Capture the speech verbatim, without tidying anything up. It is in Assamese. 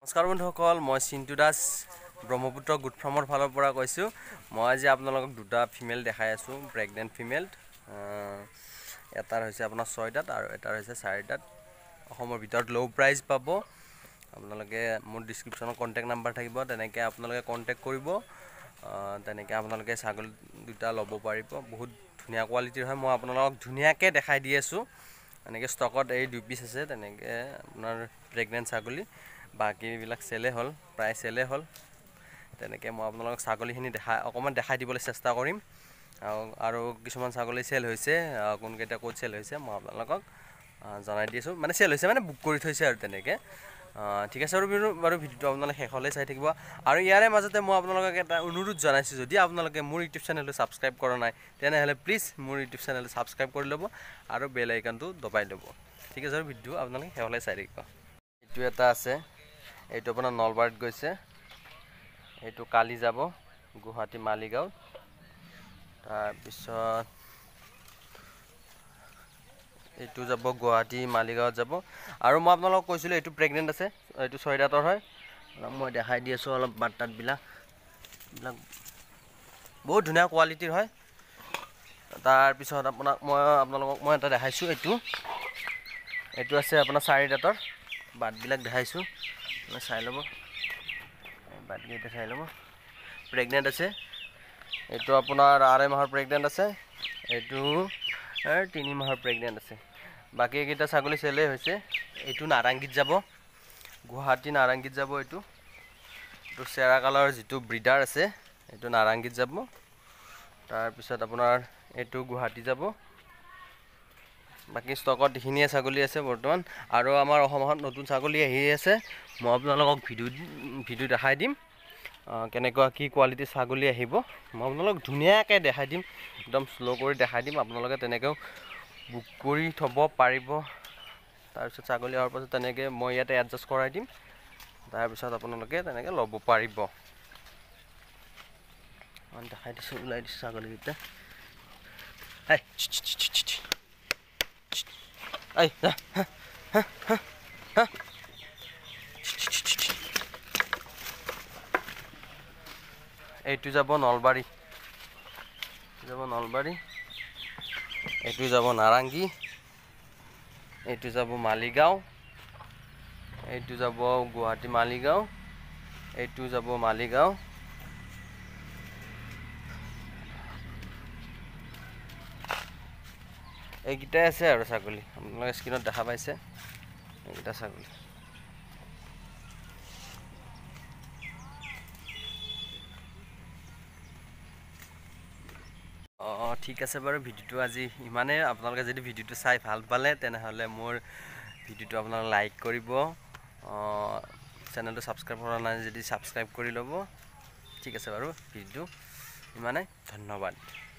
নমস্কাৰ বন্ধুসকল, মই চিন্তু দাস ব্ৰহ্মপুত্ৰ গুড ফাৰ্মৰ ফালৰ পৰা কৈছোঁ। মই আজি আপোনালোকক দুটা ফিমেল দেখাই আছোঁ, প্ৰেগনেণ্ট ফিমেল। এটাৰ হৈছে আপোনাৰ ছয়টাত আৰু এটাৰ হৈছে চাৰিটাত। অসমৰ ভিতৰত ল' প্ৰাইচ পাব। আপোনালোকে মোৰ ডিছক্ৰিপশ্যনত কণ্টেক্ট নাম্বাৰ থাকিব, তেনেকৈ আপোনালোকে কণ্টেক্ট কৰিব। তেনেকৈ আপোনালোকে ছাগলী দুটা ল'ব পাৰিব। বহুত ধুনীয়া কোৱালিটিৰ হয়। মই আপোনালোকক ধুনীয়াকৈ দেখাই দি আছোঁ। এনেকৈ ষ্টকত এই দুই পিচ আছে, তেনেকৈ আপোনাৰ প্ৰেগনেণ্ট ছাগলী। বাকীবিলাক চেলে হ'ল, প্ৰায় চেলে হ'ল। তেনেকৈ মই আপোনালোকক ছাগলীখিনি দেখাই অকণমান দেখাই দিবলৈ চেষ্টা কৰিম। আৰু কিছুমান ছাগলী চেল হৈছে, কোনকেইটা ক'ত চেল হৈছে মই আপোনালোকক জনাই দি আছোঁ। মানে চেল হৈছে মানে বুক কৰি থৈছে আৰু তেনেকৈ। ঠিক আছে আৰু বাৰু ভিডিঅ'টো আপোনালোকে শেষলৈ চাই থাকিব। আৰু ইয়াৰে মাজতে মই আপোনালোকক এটা অনুৰোধ জনাইছোঁ, যদি আপোনালোকে মোৰ ইউটিউব চেনেলটো ছাবস্ক্ৰাইব কৰা নাই তেনেহ'লে প্লিজ মোৰ ইউটিউব চেনেলটো ছাবস্ক্ৰাইব কৰি ল'ব আৰু বেল আইকনটো দবাই ল'ব। ঠিক আছে আৰু ভিডিঅ' আপোনালোকে শেষলৈ চাই থাকিব। এইটো এটা আছে, এইটো আপোনাৰ নলবাৰীত গৈছে। এইটো কালি যাব গুৱাহাটী মালিগাঁৱত। তাৰপিছত এইটো যাব গুৱাহাটী মালিগাঁৱত যাব। আৰু মই আপোনালোকক কৈছিলোঁ এইটো প্ৰেগনেণ্ট আছে, এইটো ছয় দাঁতৰ হয়। মই দেখাই দি আছোঁ অলপ বাট তাতবিলাক এইবিলাক বহুত ধুনীয়া কোৱালিটিৰ হয়। তাৰপিছত আপোনাক মই আপোনালোকক মই এটা দেখাইছোঁ, এইটো এইটো আছে আপোনাৰ চাৰি দাঁতৰ। বাটবিলাক দেখাইছোঁ, চাই ল'ব। বাটকেইটা চাই ল'ব। প্ৰেগনেণ্ট আছে, এইটো আপোনাৰ আঢ়ৈ মাহৰ প্ৰেগনেণ্ট আছে, এইটো তিনি মাহৰ প্ৰেগনেণ্ট আছে। বাকী এইকেইটা ছাগলী চেলেই হৈছে। এইটো নাৰেংগীত যাব, গুৱাহাটী নাৰেংগীত যাব। এইটো এইটো চেৰা কালাৰৰ যিটো ব্ৰিডাৰ আছে, এইটো নাৰেংগীত যাব। তাৰপিছত আপোনাৰ এইটো গুৱাহাটী যাব। বাকী ষ্টকত এইখিনিয়ে ছাগলী আছে বৰ্তমান। আৰু আমাৰ অসমত নতুন ছাগলী আহি আছে, মই আপোনালোকক ভিডিঅ' ভিডিঅ' দেখাই দিম কেনেকুৱা কি কোৱালিটিৰ ছাগলী আহিব। মই আপোনালোকক ধুনীয়াকৈ দেখাই দিম, একদম শ্ল' কৰি দেখাই দিম। আপোনালোকে তেনেকৈও বুক কৰি থ'ব পাৰিব। তাৰপিছত ছাগলী অহাৰ পাছত তেনেকৈ মই ইয়াতে এডজাষ্ট কৰাই দিম। তাৰপিছত আপোনালোকে তেনেকৈ ল'ব পাৰিব। মই দেখাই দিছোঁ, ওলাই দিছোঁ ছাগলীকেইটা। এই এই এইটো যাব নলবাৰী, যাব নলবাৰী। এইটো যাব নাৰেংগী, এইটো যাব মালিগাঁও, এইটো যাব গুৱাহাটী মালিগাঁও, এইটো যাব মালিগাঁও। এইকেইটাই আছে আৰু ছাগলী আপোনালোকে স্ক্ৰীণত দেখা পাইছে, এইকেইটা ছাগলী। অঁ ঠিক আছে বাৰু, ভিডিঅ'টো আজি ইমানেই। আপোনালোকে যদি ভিডিঅ'টো চাই ভাল পালে তেনেহ'লে মোৰ ভিডিঅ'টো আপোনালোকে লাইক কৰিব, চেনেলটো ছাবস্ক্ৰাইব কৰা নাই যদি ছাবস্ক্ৰাইব কৰি ল'ব। ঠিক আছে বাৰু, ভিডিঅ'টো ইমানেই, ধন্যবাদ।